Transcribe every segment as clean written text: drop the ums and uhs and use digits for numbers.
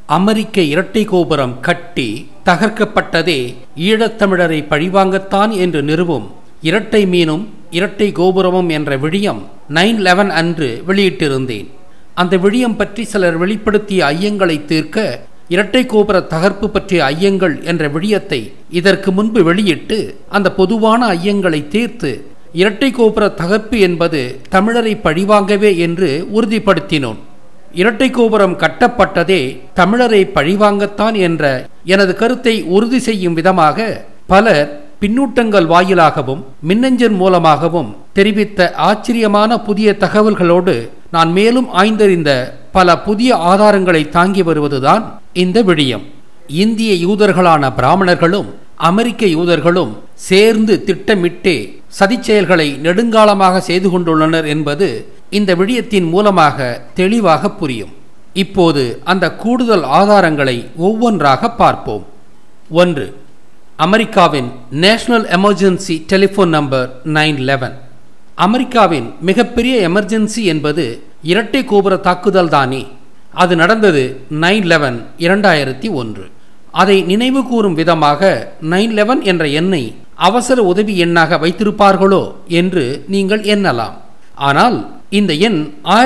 அமெரிக்க இரட்டை கோபுரம் கட்டி தகர்க்கப்பட்டதே ஈழத்தமிழரை பழிவாங்கத்தான் என்று நிறுவும் இரட்டை மீனும் இரட்டை கோபுரமும் என்ற விழியம் 9/11 அன்று வெளியிட்டிருந்தேன். அந்த விழியம் பற்றி சிலர் வெளிப்படுத்திய ஐயங்களை தீர்க்க இரட்டை கோபுர தகர்ப்பு பற்றிய ஐயங்கள் என்ற விழியத்தை இதற்கு முன்பு வெளியிட்டு அந்த பொதுவான ஐயங்களை தீர்த்து இரட்டை கோபுர தகர்ப்பு என்பது தமிழரை பழிவாங்கவே என்று உறுதிப்படுத்தினோம். இரட்டை கோபுரம் கட்டப்பட்டதே தமிழரை பழிவாங்கத்தான் என்ற எனது கருத்தை உறுதி செய்யும் விதமாக பலர் பின்னூட்டங்கள் வாயிலாகவும் மின்னஞ்சல் மூலமாகவும் தெரிவித்த ஆச்சரியமான புதிய தகவல்களோடு நான் மேலும் ஆய்ந்தறிந்த பல புதிய ஆதாரங்களை தாங்கி வருவதுதான் இந்த விடயம். இந்திய யூதர்களான பிராமணர்களும் அமெரிக்க யூதர்களும் சேர்ந்து திட்டமிட்டே சதிச்செயல்களை நெடுங்காலமாக செய்து கொண்டுள்ளனர் என்பது இந்த விடயத்தின் மூலமாக தெளிவாக புரியும். இப்போது அந்த கூடுதல் ஆதாரங்களை ஒவ்வொன்றாக பார்ப்போம். 1. அமெரிக்காவின் நேஷனல் எமர்ஜென்சி டெலிஃபோன் நம்பர் 9/11. அமெரிக்காவின் மிகப்பெரிய எமர்ஜென்சி என்பது இரட்டை கோபுர தாக்குதல் தானே. அது நடந்தது 9/11 2001. அதை நினைவு கூறும் விதமாக 9/11 என்ற எண்ணை அவசர உதவி எண்ணாக வைத்திருப்பார்களோ என்று நீங்கள் எண்ணலாம். ஆனால் இந்த எண்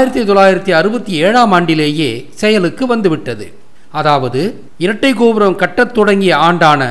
1967ஆம் ஆண்டிலேயே செயலுக்கு வந்துவிட்டது. அதாவது இரட்டை கோபுரம் கட்டத் தொடங்கிய ஆண்டான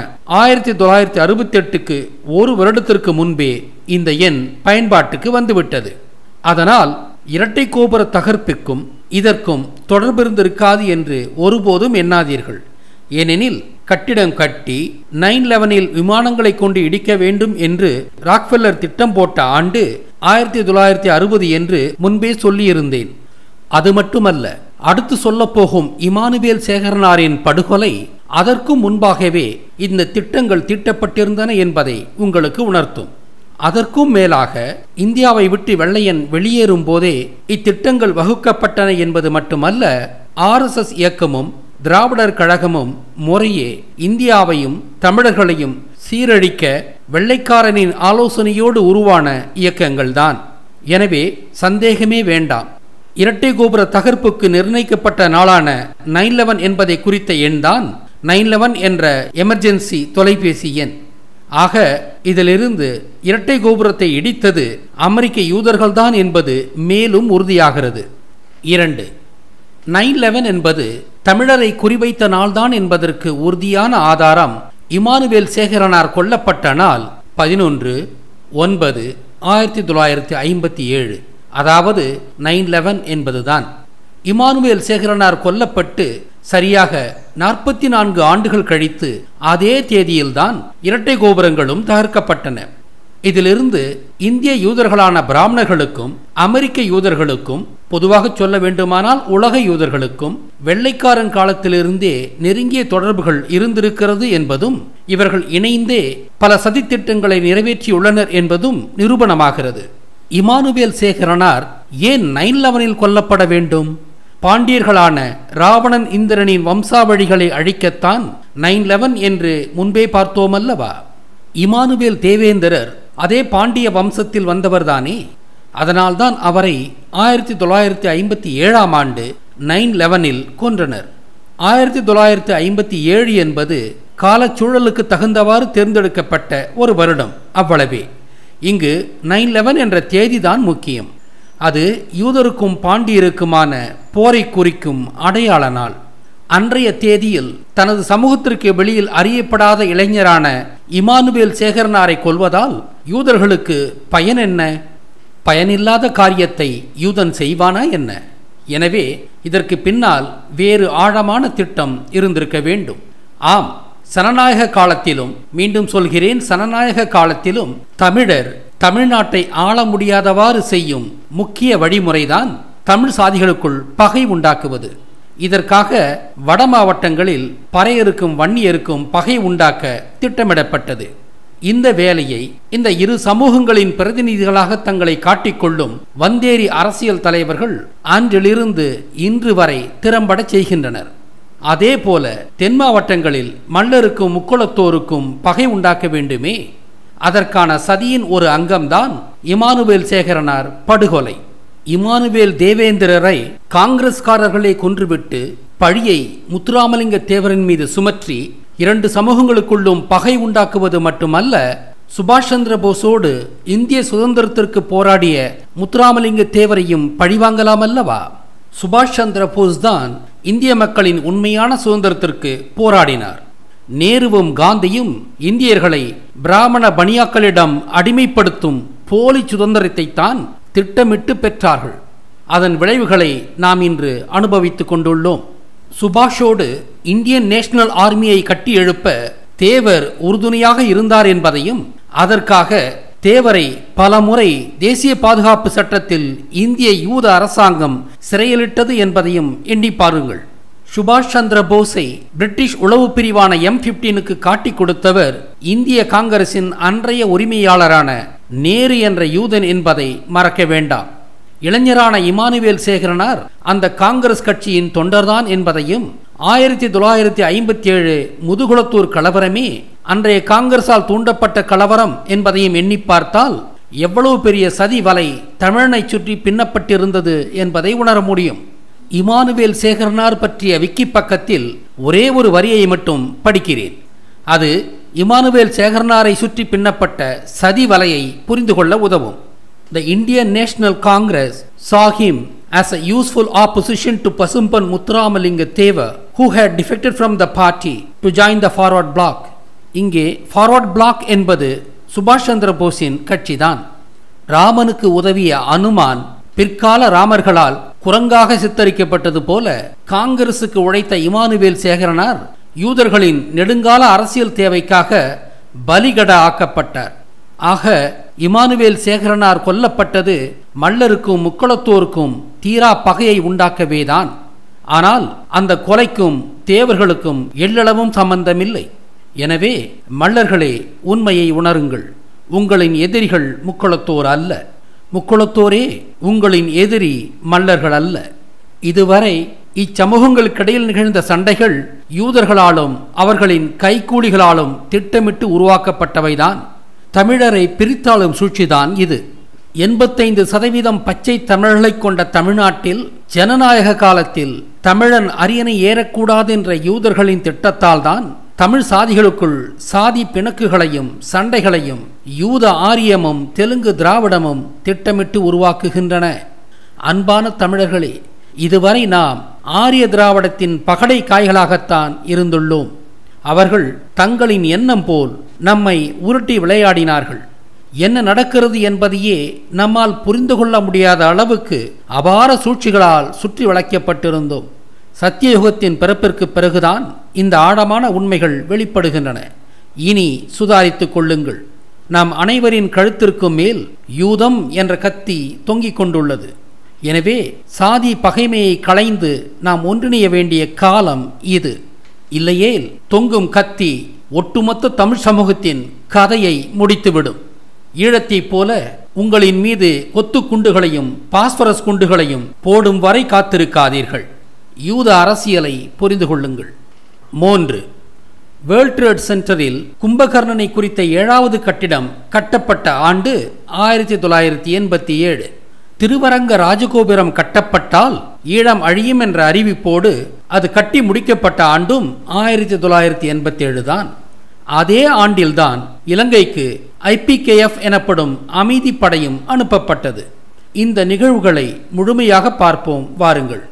1968க்கு ஒரு வருடத்திற்கு முன்பே இந்த எண் பயன்பாட்டுக்கு வந்துவிட்டது. அதனால் இரட்டை கோபுர தகர்ப்புக்கும் இதற்கும் தொடர்பிருந்திருக்காது என்று ஒருபோதும் எண்ணாதீர்கள். ஏனெனில் கட்டிடம் கட்டி 9/11 விமானங்களை கொண்டு இடிக்க வேண்டும் என்று ராக்ஃபெல்லர் திட்டம் போட்ட ஆண்டு 1960 என்று முன்பே சொல்லியிருந்தேன். அது மட்டுமல்ல, அடுத்து சொல்லப்போகும் இமானுவேல் சேகரனாரின் படுகொலை அதற்கும் முன்பாகவே இந்த திட்டங்கள் தீட்டப்பட்டிருந்தன என்பதை உங்களுக்கு உணர்த்தும். அதற்கும் மேலாக இந்தியாவை விட்டு வெள்ளையன் வெளியேறும் போதே இத்திட்டங்கள் வகுக்கப்பட்டன என்பது மட்டுமல்ல, RSS இயக்கமும் திராவிடர் கழகமும் முறையே இந்தியாவையும் தமிழர்களையும் சீரழிக்க வெள்ளைக்காரனின் ஆலோசனையோடு உருவான இயக்கங்கள்தான். எனவே சந்தேகமே வேண்டாம். இரட்டை கோபுர தகர்ப்புக்கு நிர்ணயிக்கப்பட்ட நாளான 9/11 என்பதை குறித்த எண்தான் 9/11 என்ற எமர்ஜென்சி தொலைபேசி எண். ஆக இதிலிருந்து இரட்டை கோபுரத்தை இடித்தது அமெரிக்க யூதர்கள்தான் என்பது மேலும் உறுதியாகிறது. 2. 9/11 என்பது தமிழரை குறிவைத்த நாள்தான் என்பதற்கு உறுதியான ஆதாரம் இமானுவேல் சேகரனார் கொல்லப்பட்ட நாள் 11/9/1957, அதாவது 9/11 என்பதுதான். இமானுவேல் சேகரனார் கொல்லப்பட்டு சரியாக 44 ஆண்டுகள் கழித்து அதே தேதியில்தான் இரட்டை கோபுரங்களும் தகர்க்கப்பட்டன. இதிலிருந்து இந்திய யூதர்களான பிராமணர்களுக்கும் அமெரிக்க யூதர்களுக்கும், பொதுவாக சொல்ல வேண்டுமானால் உலக யூதர்களுக்கும் வெள்ளைக்காரன் காலத்திலிருந்தே நெருங்கிய தொடர்புகள் இருந்திருக்கிறது என்பதும், இவர்கள் இணைந்தே பல சதித்திட்டங்களை நிறைவேற்றியுள்ளனர் என்பதும் நிரூபணமாகிறது. இமானுவேல் சேகரனார் ஏன் 9/11 கொல்லப்பட வேண்டும்? பாண்டியர்களான ராவணன் இந்திரனின் வம்சாவழிகளை அழிக்கத்தான் 9/11 என்று முன்பே பார்த்தோமல்லவா? இமானுவேல் தேவேந்திரர் அதே பாண்டிய வம்சத்தில் வந்தவர்தானே. அதனால்தான் அவரை 1957ஆம் ஆண்டு 9/11 கொன்றனர். 1957 என்பது காலச்சூழலுக்கு தகுந்தவாறு தேர்ந்தெடுக்கப்பட்ட ஒரு வருடம், அவ்வளவே. இங்கு 9/11 என்ற தேதிதான் முக்கியம். அது யூதருக்கும் பாண்டியருக்குமான போரை குறிக்கும் அடையாள நாள். அன்றைய தேதியில் தனது சமூகத்திற்கு வெளியில் அறியப்படாத இளைஞரான இமானுவேல் சேகரனாரை கொல்வதால் யூதர்களுக்கு பயன் என்ன? பயனில்லாத காரியத்தை யூதன் செய்வானா என்ன? எனவே இதற்கு பின்னால் வேறு ஆழமான திட்டம் இருந்திருக்க வேண்டும். ஆம், சனநாயக காலத்திலும், மீண்டும் சொல்கிறேன், சனநாயக காலத்திலும் தமிழர் தமிழ்நாட்டை ஆள முடியாதவாறு செய்யும் முக்கிய வழிமுறைதான் தமிழ் சாதிகளுக்குள் பகை உண்டாக்குவது. இதற்காக வட மாவட்டங்களில் பறையருக்கும் வன்னியருக்கும் பகை உண்டாக்க திட்டமிடப்பட்டது. இந்த வேலையை இந்த இரு சமூகங்களின் பிரதிநிதிகளாக தங்களை காட்டிக்கொள்ளும் வந்தேரி அரசியல் தலைவர்கள் அன்றிலிருந்து இன்று வரை திறம்பட செய்கின்றனர். அதே போல தென் மாவட்டங்களில் மல்லருக்கும் முக்குளத்தோருக்கும் பகை உண்டாக்க வேண்டுமே. அதற்கான சதியின் ஒரு அங்கம்தான் இமானுவேல் சேகரனார் படுகொலை. இமானுவேல் தேவேந்திரரை காங்கிரஸ்காரர்களே கொன்றுவிட்டு பழியை முத்துராமலிங்க தேவரின் மீது சுமற்றி இரண்டு சமூகங்களுக்குள்ளும் பகை உண்டாக்குவது மட்டுமல்ல, சுபாஷ் சந்திர போஸோடு இந்திய சுதந்திரத்திற்கு போராடிய முத்துராமலிங்க தேவரையும் பழிவாங்கலாம் அல்லவா? சுபாஷ் சந்திர போஸ் தான் இந்திய மக்களின் உண்மையான சுதந்திரத்திற்கு போராடினார். நேருவும் காந்தியும் இந்தியர்களை பிராமண பனியாக்களிடம் அடிமைப்படுத்தும் போலி சுதந்திரத்தை தான் திட்டமிட்டு பெற்றார்கள். அதன் விளைவுகளை நாம் இன்று அனுபவித்துக் கொண்டுள்ளோம். சுபாஷோடு இந்தியன் நேஷனல் ஆர்மியை கட்டி எழுப்ப தேவர் உறுதுணையாக இருந்தார் என்பதையும், அதற்காக தேவரை பலமுறை தேசிய பாதுகாப்பு சட்டத்தில் இந்திய யூத அரசாங்கம் சிறையிலிட்டது என்பதையும் எண்ணி பாருங்கள். சுபாஷ் சந்திர போஸை பிரிட்டிஷ் உளவு பிரிவான M15க்கு காட்டிக் கொடுத்தவர் இந்திய காங்கிரசின் அன்றைய உரிமையாளரான நேரு என்ற யூதன் என்பதை மறக்க வேண்டாம். இளைஞரான இமானுவேல் சேகரனார் அந்த காங்கிரஸ் கட்சியின் தொண்டர்தான் என்பதையும், 1957 முதுகுளத்தூர் கலவரமே அன்றைய காங்கிரசால் தூண்டப்பட்ட கலவரம் என்பதையும் எண்ணி பார்த்தால் எவ்வளவு பெரிய சதி வலை தமிழனை சுற்றி பின்னப்பட்டிருந்தது என்பதை உணர முடியும். இமானுவேல் சேகரனார் பற்றிய விக்கி பக்கத்தில் ஒரே ஒரு வரியை மட்டும் படிக்கிறேன். அது இமானுவேல் சேகரனாரை சுற்றி பின்னப்பட்ட சதி வலையை புரிந்து கொள்ள உதவும். The Indian National Congress saw him as a useful opposition to Pasumpan Muthuramalingka Theva, who had defected from the party to join the Forward Bloc. இங்கே Forward Bloc என்பது சுபாஷ் சந்திர போஸின் கட்சிதான். ராமனுக்கு உதவிய அனுமான் பிற்கால ராமர்களால் குரங்காக சித்தரிக்கப்பட்டது போல காங்கிரசுக்கு உழைத்த இமானுவேல் சேகரனார் யூதர்களின் நெடுங்கால அரசியல் தேவைக்காக பலிகட ஆக்கப்பட்டார். ஆக இமானுவேல் சேகரனார் கொல்லப்பட்டது மல்லருக்கும் முக்குளத்தோருக்கும் தீரா பகையை உண்டாக்கவேதான். ஆனால் அந்த கொலைக்கும் தேவர்களுக்கும் எள்ளளவும் சம்பந்தமில்லை. எனவே மல்லர்களே, உண்மையை உணருங்கள். உங்களின் எதிரிகள் முக்குளத்தோர் அல்ல. முக்குளத்தோரே உங்களின் எதிரி மல்லர்கள் அல்ல. இதுவரை இச்சமூகங்களுக்கிடையில் நிகழ்ந்த சண்டைகள் யூதர்களாலும் அவர்களின் கைக்கூலிகளாலும் திட்டமிட்டு உருவாக்கப்பட்டவைதான். தமிழரை பிரித்தாளும் சூழ்ச்சிதான் இது. 85% பச்சை தமிழர்களை கொண்ட தமிழ்நாட்டில் ஜனநாயக காலத்தில் தமிழன் அரியணை ஏறக்கூடாது என்ற யூதர்களின் திட்டத்தால் தான் தமிழ் சாதிகளுக்குள் சாதி பிணக்குகளையும் சண்டைகளையும் யூத ஆரியமும் தெலுங்கு திராவிடமும் திட்டமிட்டு உருவாக்குகின்றன. அன்பான தமிழர்களே, இதுவரை நாம் ஆரிய திராவிடத்தின் பகடை காய்களாகத்தான் இருந்துள்ளோம். அவர்கள் தங்களின் எண்ணம் போல் நம்மை உருட்டி விளையாடினார்கள். என்ன நடக்கிறது என்பதையே நம்மால் புரிந்து கொள்ள முடியாத அளவுக்கு அபார சூழ்ச்சிகளால் சுற்றி வளைக்கப்பட்டிருந்தோம். சத்தியயுகத்தின் பிறப்பிற்கு பிறகுதான் இந்த ஆழமான உண்மைகள் வெளிப்படுகின்றன. இனி சுதாரித்துக் கொள்ளுங்கள். நாம் அனைவரின் கழுத்திற்கு மேல் யூதம் என்ற கத்தி தொங்கிக் கொண்டுள்ளது. எனவே சாதி பகைமையை களைந்து நாம் ஒன்றிணைய வேண்டிய காலம் இது. இல்லையேல் தொங்கும் கத்தி ஒட்டுமொத்த தமிழ் சமூகத்தின் கதையை முடித்துவிடும். ஈழத்தைப் போல உங்களின் மீது கொத்து குண்டுகளையும் பாஸ்பரஸ் குண்டுகளையும் போடும் வரை காத்திருக்காதீர்கள். யூத அரசியலை புரிந்து கொள்ளுங்கள். 3. வேர்ல்ட் ட்ரேட் சென்டரில் கும்பகர்ணனை குறித்த 7வது கட்டிடம் கட்டப்பட்ட ஆண்டு 1987. திருவரங்க ராஜகோபுரம் கட்டப்பட்டால் ஈழம் அழியும் என்ற அறிவிப்போடு அது கட்டி முடிக்கப்பட்ட ஆண்டும் 1987 தான். அதே ஆண்டில்தான் இலங்கைக்கு IPKF எனப்படும் அமைதி படையும் அனுப்பப்பட்டது. இந்த நிகழ்வுகளை முழுமையாக பார்ப்போம் வாருங்கள்.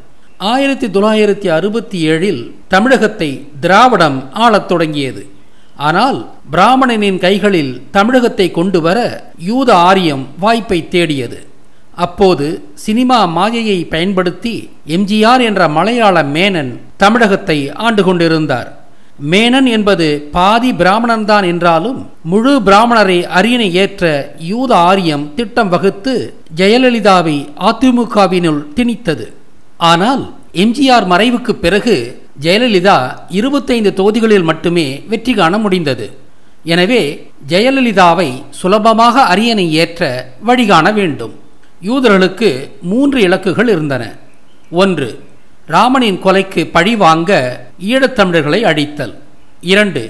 1967 தமிழகத்தை திராவிடம் ஆளத் தொடங்கியது. ஆனால் பிராமணனின் கைகளில் தமிழகத்தை கொண்டு வர யூத ஆரியம் வாய்ப்பை தேடியது. அப்போது சினிமா மாயையை பயன்படுத்தி எம்ஜிஆர் என்ற மலையாள மேனன் தமிழகத்தை ஆண்டு கொண்டிருந்தார். மேனன் என்பது பாதி பிராமணன்தான் என்றாலும் முழு பிராமணரை அரியணை ஏற்ற யூத ஆரியம் திட்டம் வகுத்து ஜெயலலிதாவை அதிமுகவினுள் திணித்தது. ஆனால் எம்ஜிஆர் மறைவுக்கு பிறகு ஜெயலலிதா 25 தொகுதிகளில் மட்டுமே வெற்றி காண முடிந்தது. எனவே ஜெயலலிதாவை சுலபமாக அரியணை ஏற்ற வழிகாண வேண்டும். யூதர்களுக்கு 3 இலக்குகள் இருந்தன. 1. ராமனின் கொலைக்கு பழிவாங்க ஈழத்தமிழர்களை அழித்தல். 2.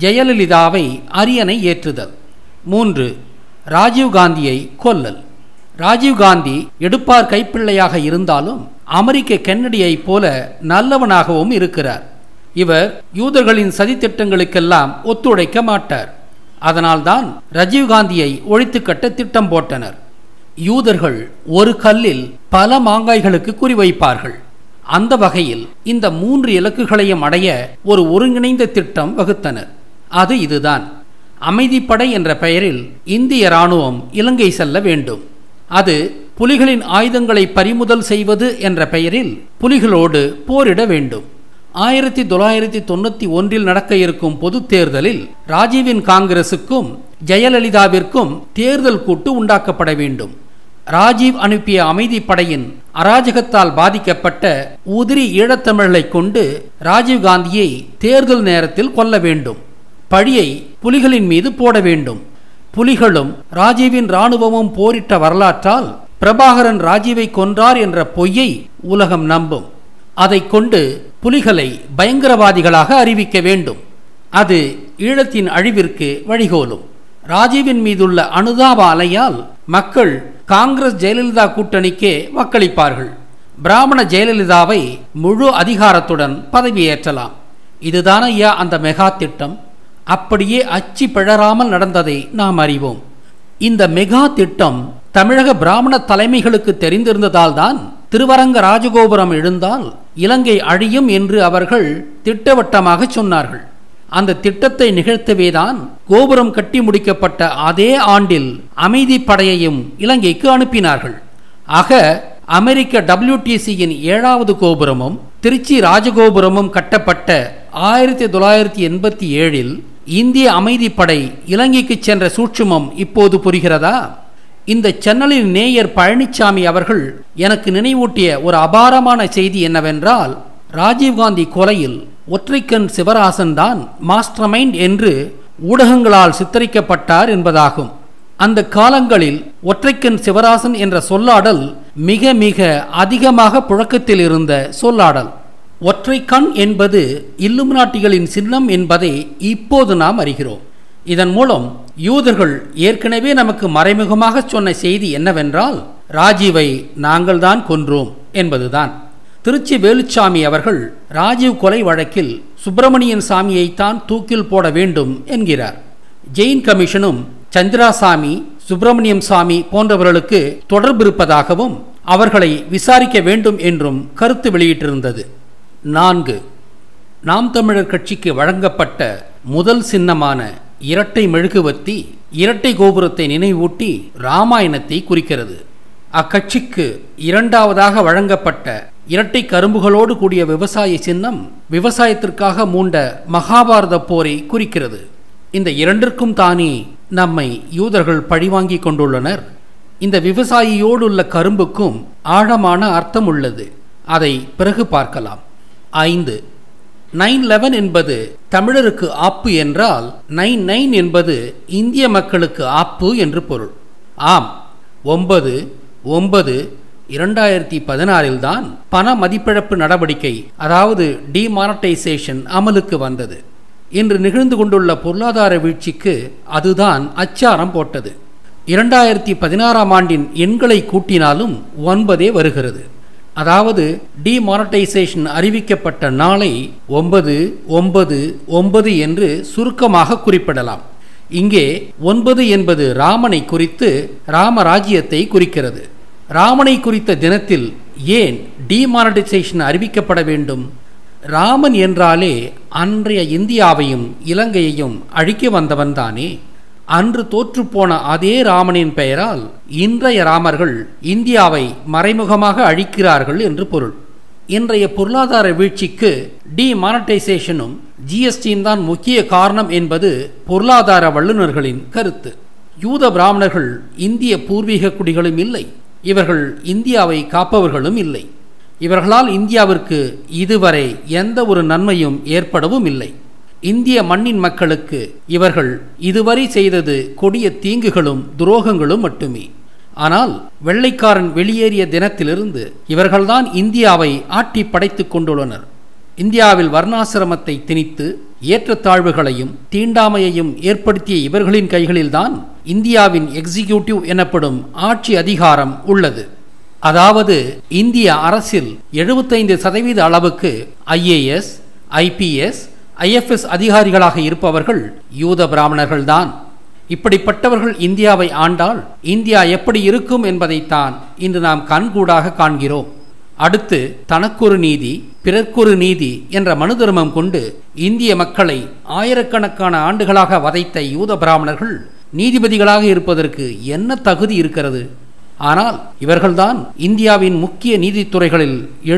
ஜெயலலிதாவை அரியணை ஏற்றுதல். 3. ராஜீவ்காந்தியை கொல்லல். ராஜீவ்காந்தி எடுப்பார் கைப்பிள்ளையாக இருந்தாலும் அமெரிக்க கென்னடியை போல நல்லவனாகவும் இருக்கிறார். இவர் யூதர்களின் சதித்திட்டங்களுக்கெல்லாம் ஒத்துழைக்க மாட்டார். அதனால்தான் ராஜீவ்காந்தியை ஒழித்து கட்ட திட்டம் போட்டனர். யூதர்கள் ஒரு கல்லில் பல மாங்காய்களுக்கு குறிவைப்பார்கள். அந்த வகையில் இந்த 3 இலக்குகளையும் அடைய ஒரு ஒருங்கிணைந்த திட்டம் வகுத்தனர். அது இதுதான். அமைதிப்படை என்ற பெயரில் இந்திய இராணுவம் இலங்கை செல்ல வேண்டும். அது புலிகளின் ஆயுதங்களை பறிமுதல் செய்வது என்ற பெயரில் புலிகளோடு போரிட வேண்டும். 1991 நடக்க இருக்கும் பொது தேர்தலில் ராஜீவின் காங்கிரசுக்கும் ஜெயலலிதாவிற்கும் தேர்தல் கூட்டு உண்டாக்கப்பட வேண்டும். ராஜீவ் அனுப்பிய அமைதிப்படையின் அராஜகத்தால் பாதிக்கப்பட்ட உதிரி ஈழத்தமிழர்களை கொண்டு ராஜீவ்காந்தியை தேர்தல் நேரத்தில் கொல்ல வேண்டும். பழியை புலிகளின் மீது போட வேண்டும். புலிகளும் ராஜீவின் இராணுவமும் போரிட்ட வரலாற்றால் பிரபாகரன் ராஜீவை கொன்றார் என்ற பொய்யை உலகம் நம்பும். அதை கொண்டு புலிகளை பயங்கரவாதிகளாக அறிவிக்க வேண்டும். அது ஈழத்தின் அழிவிற்கு வழிகோலும். ராஜீவின் மீதுள்ள அனுதாப அலையால் மக்கள் காங்கிரஸ் ஜெயலலிதா கூட்டணிக்கே வாக்களிப்பார்கள். பிராமண ஜெயலலிதாவை முழு அதிகாரத்துடன் பதவியேற்றலாம். இதுதான் ஐயா அந்த மெகா திட்டம். அப்படியே அச்சி பிழறாமல் நடந்ததை நாம் அறிவோம். இந்த மெகா திட்டம் தமிழக பிராமண தலைமைகளுக்கு தெரிந்திருந்ததால் தான் திருவரங்க ராஜகோபுரம் எழுந்தால் இலங்கை அழியும் என்று அவர்கள் திட்டவட்டமாக சொன்னார்கள். அந்த திட்டத்தை நிகழ்த்தவேதான் கோபுரம் கட்டி முடிக்கப்பட்ட அதே ஆண்டில் அமைதிப்படையையும் இலங்கைக்கு அனுப்பினார்கள். ஆக அமெரிக்க WTCயின் 7வது கோபுரமும் திருச்சி ராஜகோபுரமும் கட்டப்பட்ட 1987 இந்திய அமைதிப்படை இலங்கைக்கு சென்ற சூட்சுமம் இப்போது புரிகிறதா? இந்த சேனலின் நேயர் பழனிசாமி அவர்கள் எனக்கு நினைவூட்டிய ஒரு அபாரமான செய்தி என்னவென்றால், ராஜீவ்காந்தி கொலையில் ஒற்றைக்கண் சிவராசன் தான் மாஸ்டர் மைண்ட் என்று ஊடகங்களால் சித்தரிக்கப்பட்டார் என்பதாகும். அந்த காலங்களில் ஒற்றைக்கண் சிவராசன் என்ற சொல்லாடல் மிக மிக அதிகமாக புழக்கத்தில் இருந்த சொல்லாடல். ஒற்றைக்கண் என்பது இல்லுமினாட்டிகளின் சின்னம் என்பதை இப்போது நாம் அறிகிறோம். இதன் மூலம் யூதர்கள் ஏற்கனவே நமக்கு மறைமுகமாக சொன்ன செய்தி என்னவென்றால், ராஜீவை நாங்கள் தான் கொன்றோம் என்பதுதான். திருச்சி வேலுச்சாமி அவர்கள் ராஜீவ் கொலை வழக்கில் சுப்பிரமணியன் சாமியைத்தான் தூக்கில் போட வேண்டும் என்கிறார். ஜெயின் கமிஷனும் சந்திராசாமி, சுப்பிரமணியம் சாமி போன்றவர்களுக்கு தொடர்பு இருப்பதாகவும் அவர்களை விசாரிக்க வேண்டும் என்றும் கருத்து வெளியிட்டிருந்தது. 4. நாம் தமிழர் கட்சிக்கு வழங்கப்பட்ட முதல் சின்னமான இரட்டை மெழுகுவர்த்தி இரட்டை கோபுரத்தை நினைவூட்டி ராமாயணத்தை குறிக்கிறது. அக்கட்சிக்கு 2வதாக வழங்கப்பட்ட இரட்டை கரும்புகளோடு கூடிய விவசாய சின்னம் விவசாயத்திற்காக மூண்ட மகாபாரத போரை குறிக்கிறது. இந்த இரண்டிற்கும் தானே நம்மை யூதர்கள் பழிவாங்கி கொண்டுள்ளனர். இந்த விவசாயியோடுள்ள கரும்புக்கும் ஆழமான அர்த்தம் உள்ளது. அதை பிறகு பார்க்கலாம். 5. 9/11 என்பது தமிழருக்கு ஆப்பு என்றால் 9/9 என்பது இந்திய மக்களுக்கு ஆப்பு என்று பொருள். ஆம், 9/9/2016 தான் பண மதிப்பிழப்பு நடவடிக்கை, அதாவது டிமானடைசேஷன் அமலுக்கு வந்தது. இன்று நிகழ்ந்து கொண்டுள்ள பொருளாதார வீழ்ச்சிக்கு அதுதான் அச்சாரம் போட்டது. 2016 ஆண்டின் எண்களை கூட்டினாலும் 9 வருகிறது. அதாவது டிமானடைசேஷன் அறிவிக்கப்பட்ட நாளை 9/9/9 என்று சுருக்கமாக குறிப்பிடலாம். இங்கே 9 என்பது ராமனை குறித்து ராமராஜ்யத்தை குறிக்கிறது. ராமனை குறித்த தினத்தில் ஏன் டிமானடைசேஷன் அறிவிக்கப்பட வேண்டும்? ராமன் என்றாலே அன்றைய இந்தியாவையும் இலங்கையையும் அழிக்க வந்தவன் தானே. அன்று தோற்றுப்போன அதே ராமனின் பெயரால் இன்றைய ராமர்கள் இந்தியாவை மறைமுகமாக அழிக்கிறார்கள் என்று பொருள். இன்றைய பொருளாதார வீழ்ச்சிக்கு டிமானடைசேஷனும் ஜிஎஸ்டியும் தான் முக்கிய காரணம் என்பது பொருளாதார வல்லுநர்களின் கருத்து. யூத பிராமணர்கள் இந்திய பூர்வீக குடிகளும் இல்லை. இவர்கள் இந்தியாவை காப்பவர்களும் இல்லை. இவர்களால் இந்தியாவிற்கு இதுவரை எந்த ஒரு நன்மையும் ஏற்படவும் இல்லை. இந்திய மண்ணின் மக்களுக்கு இவர்கள் இதுவரை செய்தது கொடிய தீங்குகளும் துரோகங்களும் மட்டுமே. ஆனால் வெள்ளைக்காரன் வெளியேறிய தினத்திலிருந்து இவர்கள்தான் இந்தியாவை ஆட்டி படைத்துக் கொண்டுள்ளனர். இந்தியாவில் வர்ணாசிரமத்தை திணித்து ஏற்றத்தாழ்வுகளையும் தீண்டாமையையும் ஏற்படுத்திய இவர்களின் கைகளில்தான் இந்தியாவின் எக்ஸிகியூட்டிவ் எனப்படும் ஆட்சி அதிகாரம் உள்ளது. அதாவது இந்திய அரசில் 75% அளவுக்கு IAS, IPS, IFS அதிகாரிகளாக இருப்பவர்கள் யூத பிராமணர்கள்தான். இப்படிப்பட்டவர்கள் இந்தியாவை ஆண்டால் இந்தியா எப்படி இருக்கும் என்பதைத்தான் இன்று நாம் கண்கூடாக காண்கிறோம். அடுத்து தனக்கொரு நீதி பிறர்க்கொரு நீதி என்ற மனு தர்மம் கொண்டு இந்திய மக்களை ஆயிரக்கணக்கான ஆண்டுகளாக வதைத்த யூத பிராமணர்கள் நீதிபதிகளாக இருப்பதற்கு என்ன தகுதி இருக்கிறது? ஆனால் இவர்கள்தான் இந்தியாவின் முக்கிய நீதித்துறைகளில்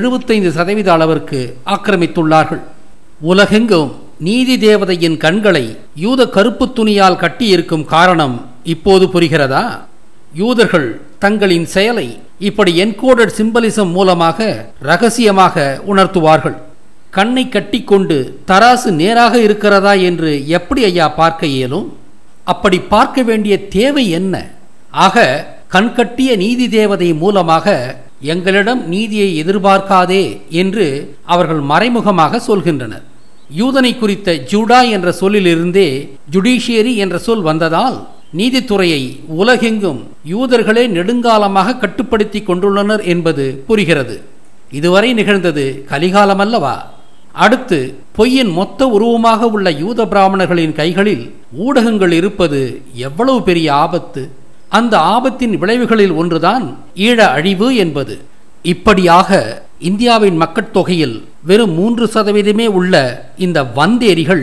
75% அளவிற்கு ஆக்கிரமித்துள்ளார்கள். உலகெங்கும் நீதி தேவதையின் கண்களை யூத கருப்பு துணியால் கட்டியிருக்கும் காரணம் இப்போது புரிகிறதா? யூதர்கள் தங்களின் செயலை இப்படி என்கோடட் சிம்பலிசம் மூலமாக ரகசியமாக உணர்த்துவார்கள். கண்ணை கட்டிக்கொண்டு தராசு நேராக இருக்கிறதா என்று எப்படி ஐயா பார்க்க இயலும்? அப்படி பார்க்க வேண்டிய தேவை என்ன? ஆக கண்கட்டிய நீதி தேவதை மூலமாக எங்களிடம் நீதியை எதிர்பார்க்காதே என்று அவர்கள் மறைமுகமாக சொல்கின்றனர். யூதனை குறித்த ஜூடா என்ற சொல்லிலிருந்தே ஜுடிஷியரி என்ற சொல் வந்ததால் நீதித்துறையை உலகெங்கும் யூதர்களே நெடுங்காலமாக கட்டுப்படுத்தி கொண்டுள்ளனர் என்பது புரிகிறது. இதுவரை நிகழ்ந்தது கலிகாலம் அல்லவா? அடுத்து பொய்யின் மொத்த உருவமாக உள்ள யூத பிராமணர்களின் கைகளில் ஊடகங்கள் இருப்பது எவ்வளவு பெரிய ஆபத்து! அந்த ஆபத்தின் விளைவுகளில் ஒன்றுதான் ஈழ அழிவு என்பது. இப்படியாக இந்தியாவின் மக்கட்தொகையில் வெறும் 3% உள்ள இந்த வந்தேரிகள்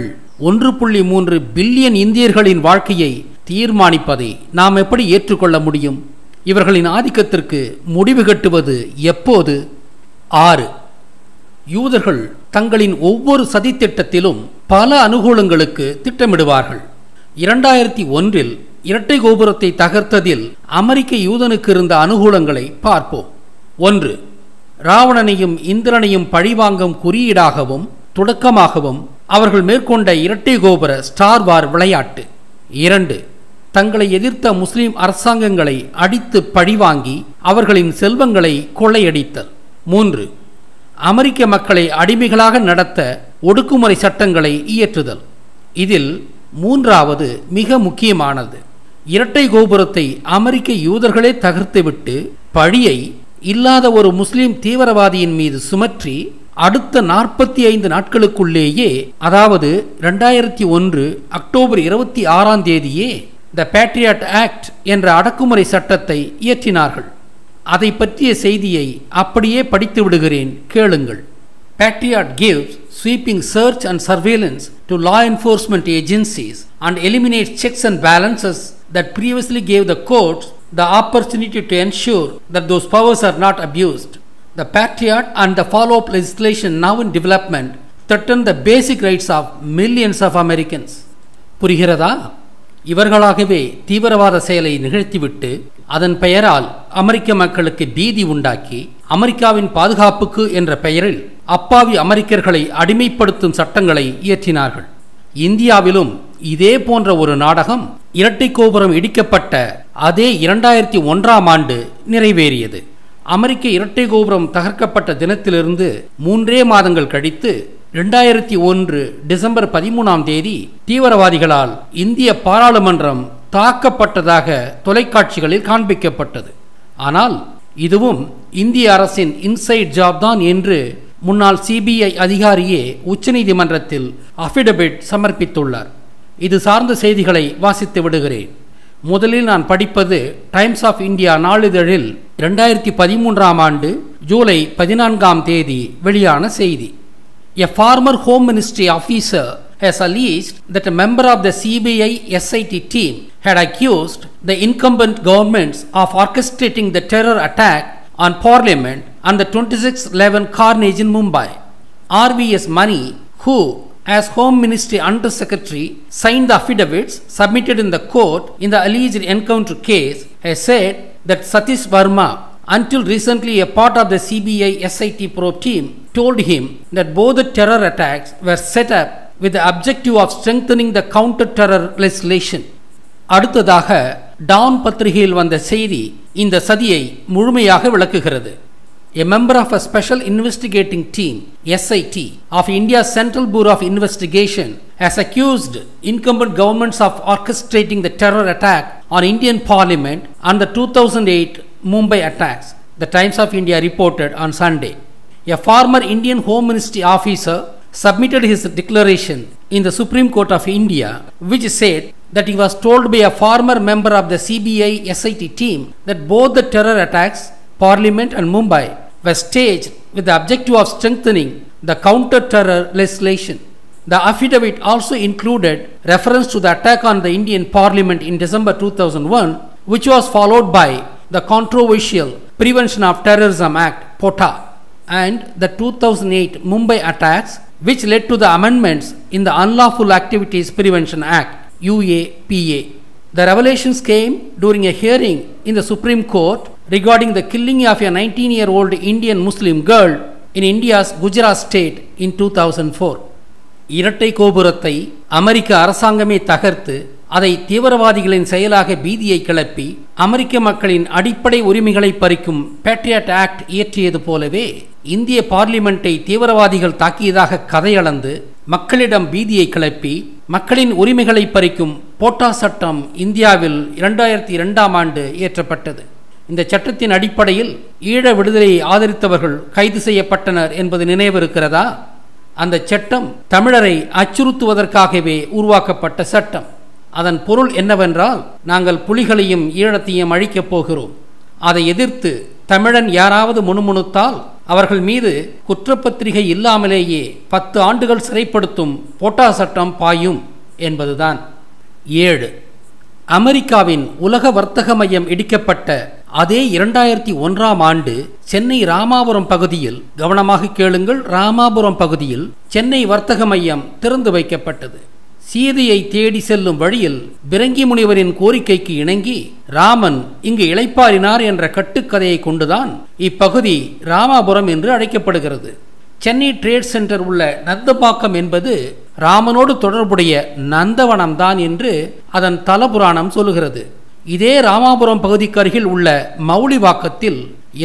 1.3 பில்லியன் இந்தியர்களின் வாழ்க்கையை தீர்மானிப்பதை நாம் எப்படி ஏற்றுக்கொள்ள முடியும்? இவர்களின் ஆதிக்கத்திற்கு முடிவு கட்டுவது எப்போது? 6. யூதர்கள் தங்களின் ஒவ்வொரு சதித்திட்டத்திலும் பல அனுகூலங்களுக்கு திட்டமிடுவார்கள். 2001 இரட்டை கோபுரத்தை தகர்த்ததில் அமெரிக்க யூதனுக்கு இருந்த அனுகூலங்களை பார்ப்போம். 1. ராவணனையும் இந்திரனையும் பழிவாங்கும் குறியீடாகவும் தொடக்கமாகவும் அவர்கள் மேற்கொண்ட இரட்டை கோபுர ஸ்டார் வார் விளையாட்டு. 2. தங்களை எதிர்த்த முஸ்லிம் அரசாங்கங்களை அடித்து பழிவாங்கி அவர்களின் செல்வங்களை கொள்ளையடித்தல். 3. அமெரிக்க மக்களை அடிமைகளாக நடத்த ஒடுக்குமுறை சட்டங்களை இயற்றுதல். இதில் 3வது மிக முக்கியமானது. இரட்டை கோபுரத்தை அமெரிக்க யூதர்களே தகர்த்துவிட்டு பழியை இல்லாத ஒரு முஸ்லிம் தீவிரவாதியின் மீது சுமற்றி அடுத்த 45 நாட்களுக்குள்ளேயே, அதாவது 2001 அக்டோபர் 26 த பேட்ரியாட் ஆக்ட் என்ற அடக்குமுறை சட்டத்தை இயற்றினார்கள். அதை பற்றிய செய்தியை அப்படியே படித்து விடுகிறேன், கேளுங்கள். Patriot gives sweeping search and surveillance to law enforcement agencies and eliminates checks and balances that previously gave the courts the opportunity to ensure that those powers are not abused. The Patriot and the follow-up legislation now in development threaten the basic rights of millions of Americans. புரிகிறதா? இவர்களாகவே தீவிரவாத செயலை நிகழ்த்திவிட்டு அதன் பெயரால் அமெரிக்க மக்களுக்கு பீதி உண்டாக்கி அமெரிக்காவின் பாதுகாப்புக்கு என்ற பெயரில் அப்பாவி அமெரிக்கர்களை அடிமைப்படுத்தும் சட்டங்களை இயற்றினார்கள். இந்தியாவிலும் இதே போன்ற ஒரு நாடகம் இரட்டை கோபுரம் இடிக்கப்பட்ட அதே 2001 நிறைவேறியது. அமெரிக்க இரட்டை கோபுரம் தகர்க்கப்பட்ட தினத்திலிருந்து 3 மாதங்கள் கழித்து 2001 டிசம்பர் 13 தீவிரவாதிகளால் இந்திய பாராளுமன்றம் தாக்கப்பட்டதாக தொலைக்காட்சிகளில் காண்பிக்கப்பட்டது. ஆனால் இதுவும் இந்திய அரசின் இன்சைட் ஜாப் தான் என்று முன்னாள் CBI அதிகாரியே உச்சநீதிமன்றத்தில் அஃபிடவிட் சமர்ப்பித்துள்ளார். இது சார்ந்த செய்திகளை வாசித்து விடுகிறேன். முதலில் நான் படிப்பது டைம்ஸ் ஆஃப் இந்தியா நாளிதழில் 2013 ஜூலை 14 வெளியான செய்தி. A former Home Ministry officer has alleged that a member of the CBI SIT team had accused the incumbent governments of orchestrating the terror attack on Parliament and the 26/11 carnage in Mumbai. RVS Mani, who as Home Ministry Under Secretary signed the affidavits submitted in the court in the alleged encounter case, has said that Satish Verma, until recently a part of the CBI SIT probe team, told him that both the terror attacks were set up with the objective of strengthening the counter-terror legislation. அடுத்ததாக டான் பத்திரிகையில் வந்த செய்தி இந்த சதியை முழுமையாக விளக்குகிறது. A member of a special investigating team, SIT, of India's Central Bureau of Investigation has accused incumbent governments of orchestrating the terror attack on Indian Parliament and the 2008 Mumbai attacks, the Times of India reported on Sunday. A former Indian Home Ministry officer submitted his declaration in the Supreme Court of India, which said that he was told by a former member of the CBI SIT team that both the terror attacks, Parliament and Mumbai, were staged with the objective of strengthening the counter-terror legislation. The affidavit also included reference to the attack on the Indian Parliament in December 2001, which was followed by the controversial Prevention of Terrorism Act, POTA, and the 2008 Mumbai attacks, which led to the amendments in the Unlawful Activities Prevention Act, UAPA. The revelations came during a hearing in the Supreme Court regarding the killing of a 19-year-old Indian Muslim girl in India's Gujarat state in 2004. இரட்டை கோபுரத்தை அமெரிக்க அரசாங்கமே தகர்த்து அதை தீவிரவாதிகளின் செயலாக பீதியை கிளப்பி அமெரிக்க மக்களின் அடிப்படை உரிமைகளை பறிக்கும் பேட்ரியாட் ஆக்ட் இயற்றியது போலவே இந்திய பார்லிமெண்டை தீவிரவாதிகள் தாக்கியதாக கதையளந்து மக்களிடம் பீதியை கிளப்பி மக்களின் உரிமைகளை பறிக்கும் போட்டா சட்டம் இந்தியாவில் 2002ஆம் ஆண்டு இயற்றப்பட்டது. இந்த சட்டத்தின் அடிப்படையில் ஈழ விடுதலையை ஆதரித்தவர்கள் கைது செய்யப்பட்டனர் என்பது நினைவிருக்கிறதா? அந்த சட்டம் தமிழரை அச்சுறுத்துவதற்காகவே உருவாக்கப்பட்ட சட்டம். அதன் பொருள் என்னவென்றால், நாங்கள் புலிகளையும் ஈழத்தையும் அழிக்கப் போகிறோம். அதை எதிர்த்து தமிழன் யாராவது முணுமுணுத்தால் அவர்கள் மீது குற்றப்பத்திரிகை இல்லாமலேயே 10 ஆண்டுகள் சிறைப்படுத்தும் போட்டா சட்டம் பாயும் என்பதுதான். 7. அமெரிக்காவின் உலக வர்த்தக மையம் இடிக்கப்பட்ட அதே 2001ஆம் ஆண்டு சென்னை ராமாபுரம் பகுதியில், கவனமாக கேளுங்கள், ராமாபுரம் பகுதியில் சென்னை வர்த்தக மையம் திறந்து வைக்கப்பட்டது. சீதையை தேடி செல்லும் வழியில் பிரங்கி முனிவரின் கோரிக்கைக்கு இணங்கி ராமன் இங்கு இளைப்பாறினார் என்ற கட்டுக்கதையை கொண்டுதான் இப்பகுதி ராமாபுரம் என்று அழைக்கப்படுகிறது. சென்னை ட்ரேட் சென்டர் உள்ள நந்தபாக்கம் என்பது ராமனோடு தொடர்புடைய நந்தவனம்தான் என்று அதன் தலபுராணம் சொல்லுகிறது. இதே ராமாபுரம் பகுதிக்கு அருகில் உள்ள மௌலிவாக்கத்தில்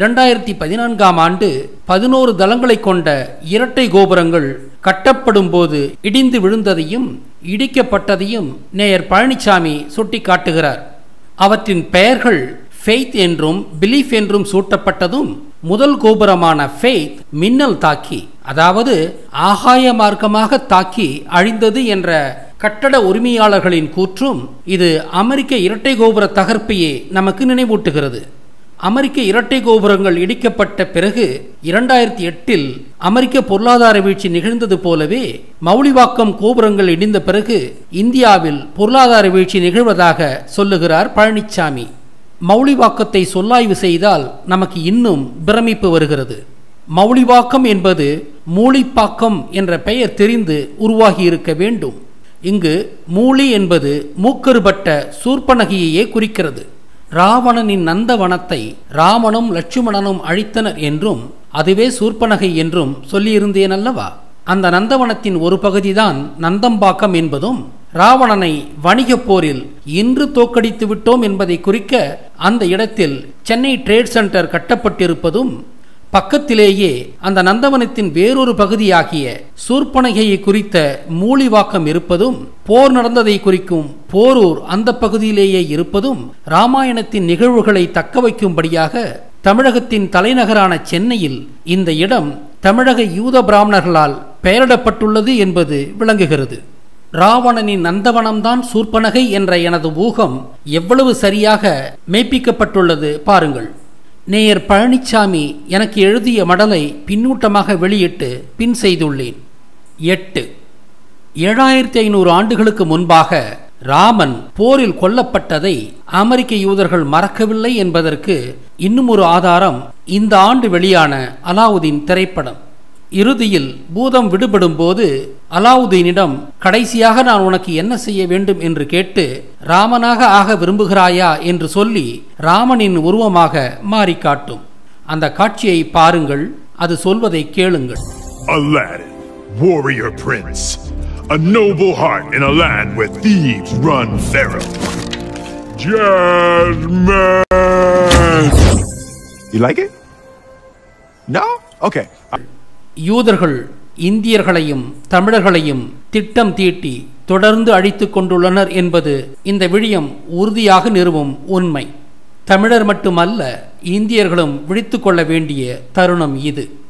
2014ஆம் ஆண்டு 11 தளங்களை கொண்ட இரட்டை கோபுரங்கள் கட்டப்படும் போது இடிந்து விழுந்ததையும் இடிக்கப்பட்டதையும் நேயர் பழனிசாமி சுட்டிக்காட்டுகிறார். அவற்றின் பெயர்கள் ஃபெய்த் என்றும் பிலீஃப் என்றும் சூட்டப்பட்டதும் முதல் கோபுரமான ஃபெய்த் மின்னல் தாக்கி, அதாவது ஆகாய மார்க்கமாக தாக்கி அழிந்தது என்ற கட்டட உரிமையாளர்களின் கூற்றும் இது அமெரிக்க இரட்டை கோபுர தகர்ப்பையே நமக்கு நினைவூட்டுகிறது. அமெரிக்க இரட்டை கோபுரங்கள் இடிக்கப்பட்ட பிறகு 2008இல் அமெரிக்க பொருளாதார வீழ்ச்சி நிகழ்ந்தது போலவே மௌலிவாக்கம் கோபுரங்கள் இடிந்த பிறகு இந்தியாவில் பொருளாதார வீழ்ச்சி நிகழ்வதாக சொல்லுகிறார் பழனிசாமி. மௌலிவாக்கத்தை சொல்லாய்வு செய்தால் நமக்கு இன்னும் பிரமிப்பு வருகிறது. மௌலிவாக்கம் என்பது மூலிப்பாக்கம் என்ற பெயர் தெரிந்து உருவாகி இருக்க வேண்டும். இங்கு மூலி என்பது மூக்கறுபட்ட சூர்பனகையே குறிக்கிறது. ராவணனின் நந்தவனத்தை ராமனும் லட்சுமணனும் அழித்தனர் என்றும் அதுவே சூர்பனகை என்றும் சொல்லியிருந்தேன் அல்லவா? அந்த நந்தவனத்தின் ஒரு பகுதிதான் நந்தம்பாக்கம் என்பதும் ராவணனை வணிக போரில் இன்று தோற்கடித்து விட்டோம் என்பதை குறிக்க அந்த இடத்தில் சென்னை ட்ரேட் சென்டர் கட்டப்பட்டிருப்பதும், பக்கத்திலேயே அந்த நந்தவனத்தின் வேறொரு பகுதியாகிய சூர்பனகையை குறித்த மூலிவாக்கம் இருப்பதும், போர் நடந்ததை குறிக்கும் போரூர் அந்த பகுதியிலேயே இருப்பதும் ராமாயணத்தின் நிகழ்வுகளை தக்க வைக்கும்படியாக தமிழகத்தின் தலைநகரான சென்னையில் இந்த இடம் தமிழக யூத பிராமணர்களால் பெயரிடப்பட்டுள்ளது என்பது விளங்குகிறது. ராவணனின் நந்தவனம்தான் சூர்பனகை என்ற எனது ஊகம் எவ்வளவு சரியாக மெய்ப்பிக்கப்பட்டுள்ளது பாருங்கள். நேயர் பழனிசாமி எனக்கு எழுதிய மடலை பின்னூட்டமாக வெளியிட்டு பின் செய்துள்ளேன். 8. 7500 ஆண்டுகளுக்கு முன்பாக ராமன் போரில் கொல்லப்பட்டதை அமெரிக்க யூதர்கள் மறக்கவில்லை என்பதற்கு இன்னும் ஒரு ஆதாரம் இந்த ஆண்டு வெளியான அலாவுதீன் திரைப்படம். இறுதியில் பூதம் விடுபடும் போது அலாவுதீனிடம் கடைசியாக நான் உனக்கு என்ன செய்ய வேண்டும் என்று கேட்டு ராமனாக ஆக விரும்புகிறாயா என்று சொல்லி ராமனின் உருவமாக மாறி காட்டும். அந்த காட்சியை பாருங்கள், அது சொல்வதை கேளுங்கள். Aladdin, warrior prince, a noble heart in a land where thieves run thorough. Jasmine. You like it? No? Okay. யூதர்கள் இந்தியர்களையும் தமிழர்களையும் திட்டம் தீட்டி தொடர்ந்து அழித்து கொண்டுள்ளனர் என்பது இந்த விழியம் உறுதியாக நிறுவும் உண்மை. தமிழர் மட்டுமல்ல, இந்தியர்களும் விழித்து கொள்ள வேண்டிய தருணம் இது.